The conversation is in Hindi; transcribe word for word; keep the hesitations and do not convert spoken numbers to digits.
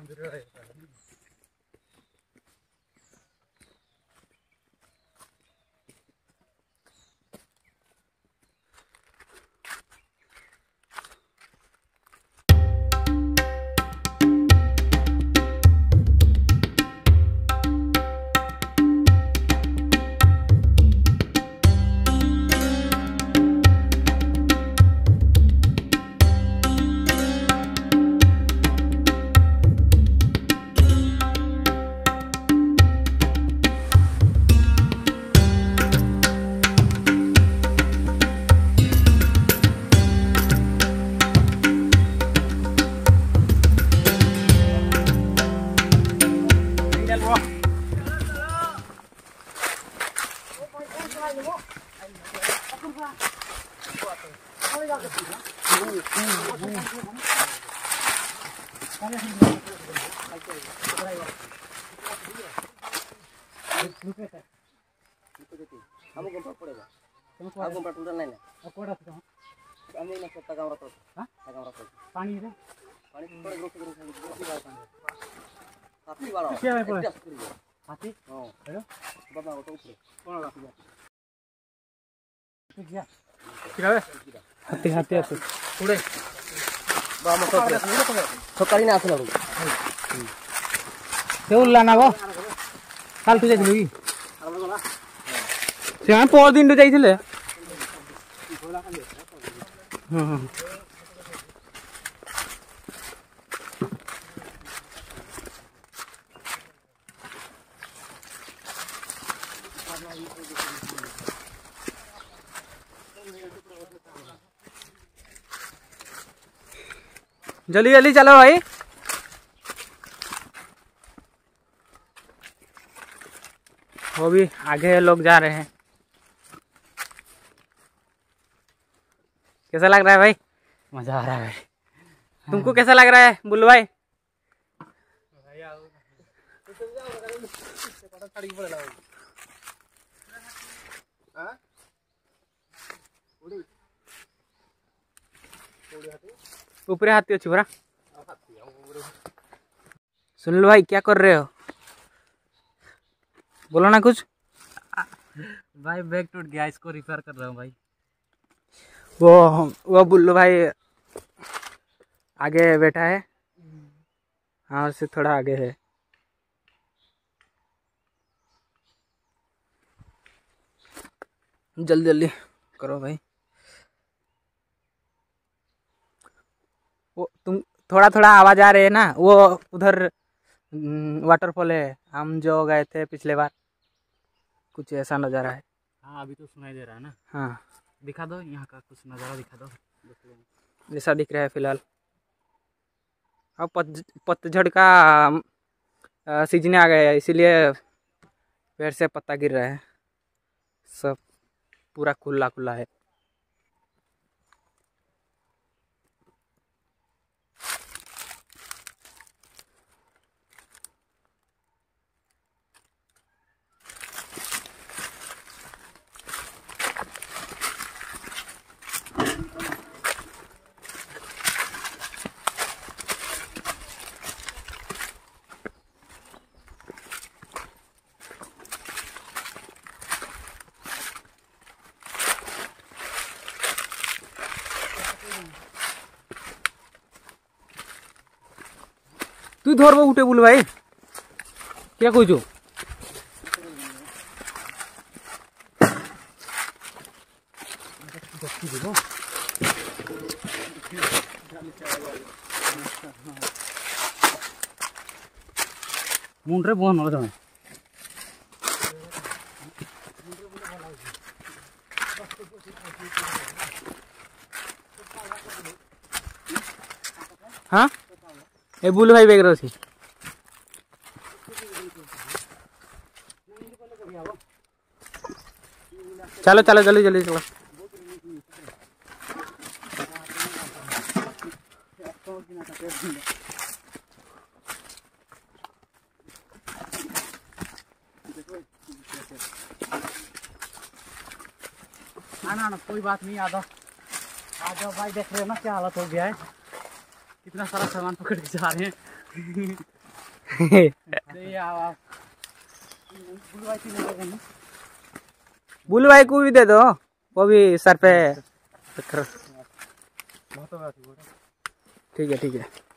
हमको कंपा पड़ेगा तुमको आगो कंपा टूटा नहीं ना अब कोड़ा था हम ना सकता कमरा तो हां कमरा तो पानी रे पानी पड़े ग्रुप ग्रुप ग्रुप वाला पानी हाथी वाला क्या है पड़े हाथी हां हेलो बाबा वो तो ऊपर कौन हाथी ठीक है किरावे हाथी हाथी आते उड़े बाम तो सकाळी ना आसला ते उल्ला ना गो काल तू जाइलु की से हम पर दिन जाइथिले हां हां जल्दी जल्दी चलो भाई वो भी आगे लोग जा रहे हैं। कैसा लग रहा है भाई? मजा आ रहा है भाई। तुमको कैसा लग रहा है बुल्लू भाई? ऊपरे हाथी अच्छी बरा सुन लो भाई, क्या कर रहे हो? बोलो ना कुछ। भाई बैग टूट गया, इसको रिपेयर कर रहा हूँ भाई। वो वो बुल्लू भाई आगे बैठा है, हाँ उससे थोड़ा आगे है। जल्दी जल्दी करो भाई। वो तुम थोड़ा थोड़ा आवाज आ रही है ना, वो उधर वाटरफॉल है, हम जो गए थे पिछले बार, कुछ ऐसा नज़ारा है। हाँ अभी तो सुनाई दे रहा है ना। हाँ दिखा दो यहाँ का कुछ नज़ारा दिखा दो। जैसा दिख रहा है फिलहाल। अब पत पतझड़ का सीजन आ गया है, इसीलिए पेड़ से पत्ता गिर रहा है, सब पूरा खुला खुला है। तू धरब उठे बुल भाई, क्या कहु मुंड्रे बहुत नल जमे हाँ ए बुल भाई बेग रही। चलो चलो जल्दी जल्दी चलो। ना ना ना कोई बात नहीं, आ जाओ आ जाओ भाई। देख रहे हो ना क्या हालत हो गया है, कितना सारा सामान पकड़ के जा रहे हैं। बुलू भाई को भी दे दो, वो भी सर पे। ठीक है ठीक है।